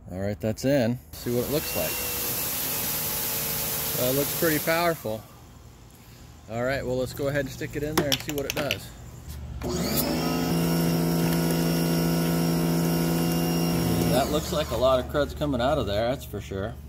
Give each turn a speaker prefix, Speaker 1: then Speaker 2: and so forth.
Speaker 1: All right, that's in. See what it looks like. It looks pretty powerful. All right, well, let's go ahead and stick it in there and see what it does. That looks like a lot of crud's coming out of there, that's for sure.